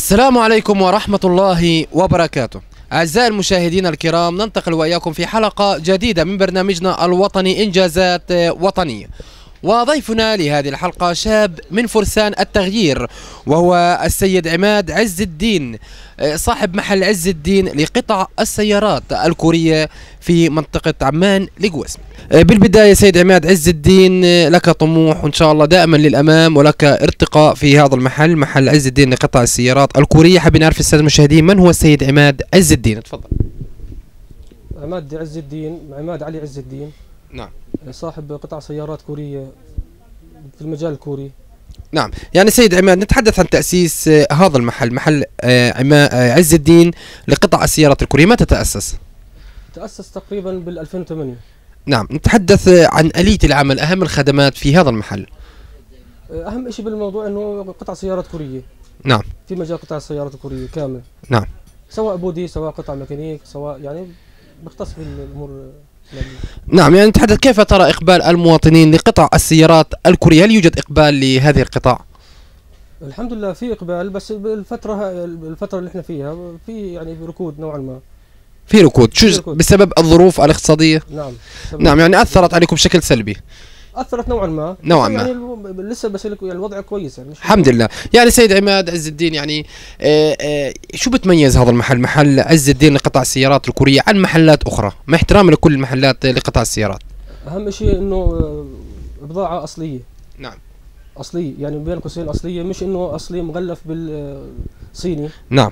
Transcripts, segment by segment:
السلام عليكم ورحمة الله وبركاته. أعزائي المشاهدين الكرام، ننتقل وإياكم في حلقة جديدة من برنامجنا الوطني إنجازات وطنية، وضيفنا لهذه الحلقة شاب من فرسان التغيير، وهو السيد عماد عز الدين، صاحب محل عز الدين لقطع السيارات الكورية في منطقة عمان لقوسم. بالبداية سيد عماد عز الدين، لك طموح وإن شاء الله دائما للأمام ولك ارتقاء في هذا المحل، محل عز الدين لقطع السيارات الكورية. حابين نعرف السادة المشاهدين من هو السيد عماد عز الدين؟ تفضل. عماد عز الدين، عماد علي عز الدين. نعم. صاحب قطع سيارات كورية في المجال الكوري. نعم، يعني سيد عماد نتحدث عن تأسيس هذا المحل، محل عز الدين لقطع السيارات الكورية. متى تأسس؟ تأسس تقريبا بال 2008. نعم، نتحدث عن آلية العمل، أهم الخدمات في هذا المحل. أهم شيء بالموضوع أنه قطع سيارات كورية. نعم. في مجال قطع السيارات الكورية كامل. نعم. سواء بودي، سواء قطع ميكانيك، سواء يعني بيختص بالأمور. نعم، يعني نتحدث كيف ترى إقبال المواطنين لقطع السيارات الكورية؟ هل يوجد إقبال لهذه القطع؟ الحمد لله في إقبال، بس الفترة اللي احنا فيها في يعني ركود نوعا ما. في ركود، شو بسبب الظروف الاقتصادية؟ نعم. نعم، يعني أثرت عليكم بشكل سلبي. أثرت نوعا ما. يعني لسه بس يعني الوضع كويس يعني. الحمد لله. يعني سيد عماد عز الدين، يعني شو بتميز هذا المحل، محل عز الدين لقطع السيارات الكورية، عن محلات أخرى، مع احترامي لكل المحلات لقطع السيارات؟ أهم شيء إنه بضاعة أصلية. نعم. أصلية، يعني بين قوسين أصلية، مش إنه أصلي مغلف بالصيني. نعم.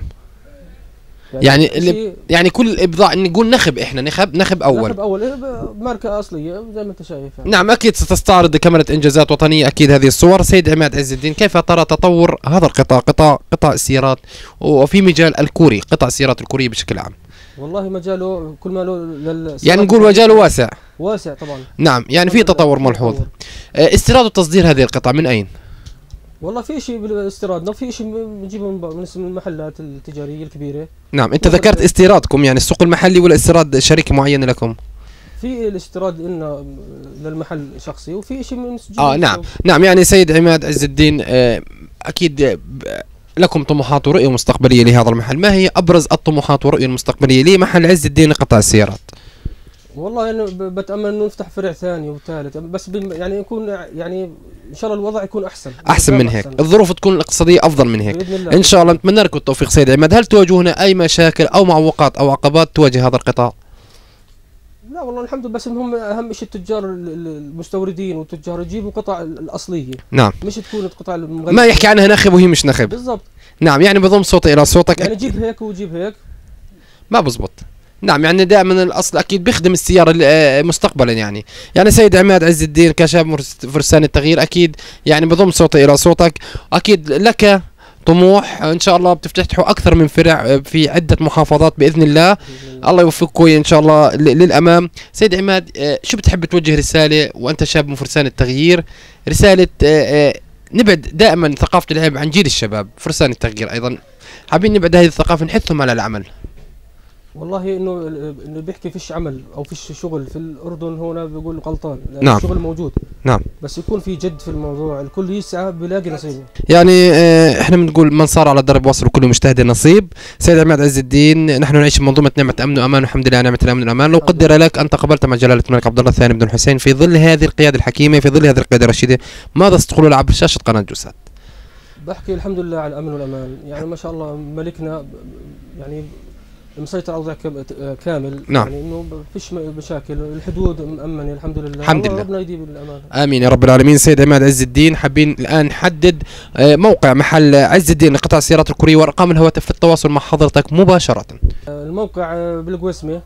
يعني كل بضاعة نقول نخب، احنا نخب اول ماركة اصلية زي ما انت شايف يعني. نعم، اكيد ستستعرض كاميرا انجازات وطنية اكيد هذه الصور. سيد عماد عز الدين، كيف ترى تطور هذا القطاع، قطاع السيارات وفي مجال الكوري، قطع السيارات الكورية بشكل عام؟ والله مجاله كل ما له يعني نقول مجاله واسع طبعا. نعم، يعني في تطور ملحوظ. استيراد وتصدير هذه القطع من اين؟ والله في شيء بالاستيراد، في شيء بنجيبه من المحلات التجاريه الكبيره. نعم، انت ذكرت استيرادكم، يعني السوق المحلي ولا استيراد شركه معينه لكم؟ في الاستيراد لنا للمحل شخصي، وفي شيء من نعم، يعني سيد عماد عز الدين، اكيد لكم طموحات ورؤيه مستقبليه لهذا المحل. ما هي ابرز الطموحات والرؤيه المستقبليه لمحل عز الدين لقطع السيارات؟ والله أنا بتأمل إنه نفتح فرع ثاني وثالث، بس يعني يكون يعني إن شاء الله الوضع يكون أحسن من هيك، الظروف تكون الاقتصادية أفضل من هيك إن شاء الله. نتمنى لكم التوفيق سيد عماد. هل تواجهون أي مشاكل أو معوقات أو عقبات تواجه هذا القطاع؟ لا والله الحمد لله، بس هم أهم شيء التجار المستوردين والتجار يجيبوا قطع الأصلية. نعم، مش تكون القطع ما يحكي عنها نخب وهي مش نخب. بالضبط. نعم، يعني بضم صوتي إلى صوتك، يعني جيب هيك وجيب هيك ما بزبط. نعم، يعني دائما الاصل اكيد بيخدم السياره مستقبلا. يعني سيد عماد عز الدين كشاب فرسان التغيير، اكيد يعني بضم صوتي الى صوتك، اكيد لك طموح ان شاء الله بتفتحوا اكثر من فرع في عده محافظات باذن الله. الله يوفقكم ان شاء الله للامام. سيد عماد، شو بتحب توجه رساله وانت شاب من فرسان التغيير، رساله نبعد دائما ثقافه العيب عن جيل الشباب فرسان التغيير، ايضا حابين نبعد هذه الثقافه نحثهم على العمل؟ والله انه بيحكي فيش عمل او فيش شغل في الاردن هنا بيقول غلطان. نعم. الشغل موجود. نعم، بس يكون في جد في الموضوع، الكل يسعى بيلاقي نصيبه. يعني احنا بنقول من صار على الدرب وصل وكل مجتهد نصيب. سيد عماد عز الدين، نحن نعيش بمنظومه نعمه امن وامان، والحمد لله نعمه الامن والامان. لو قدر لك ان تقبلت مع جلاله الملك عبد الله الثاني بن الحسين في ظل هذه القياده الحكيمه، في ظل هذه القياده الرشيده، ماذا ستقول عبر شاشه قناه جوسات؟ بحكي الحمد لله على الامن والامان، يعني ما شاء الله ملكنا يعني مسيطر على الوضع كامل. نعم. يعني انه ما فيش مشاكل، الحدود مأمنة الحمد لله. الحمد لله، ربنا يديم بالامان. امين يا رب العالمين. سيد عماد عز الدين، حابين الان نحدد موقع محل عز الدين لقطع السيارات الكورية وارقام الهواتف في التواصل مع حضرتك مباشرة. الموقع بالقويسمة،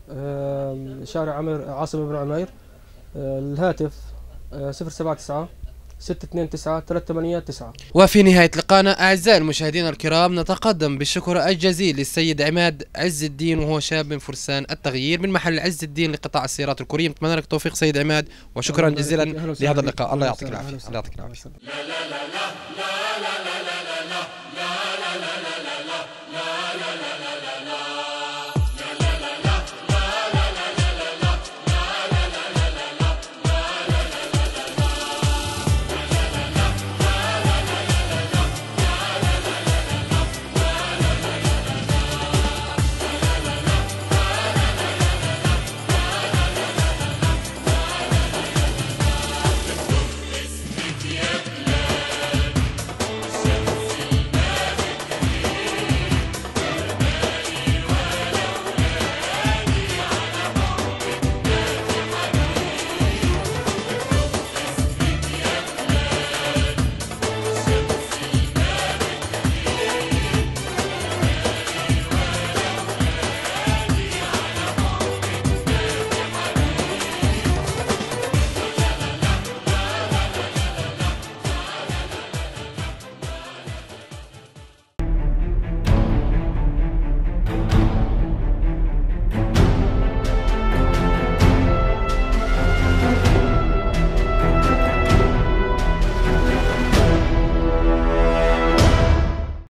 شارع عاصم بن عمير. الهاتف 079 629 389. وفي نهاية لقاءنا أعزائي المشاهدين الكرام، نتقدم بالشكر الجزيل للسيد عماد عز الدين، وهو شاب من فرسان التغيير من محل عز الدين لقطاع السيارات الكورية. نتمنى لك التوفيق سيد عماد، وشكرا جزيلا لهذا اللقاء. الله يعطيك العافية. الله يعطيك العافية.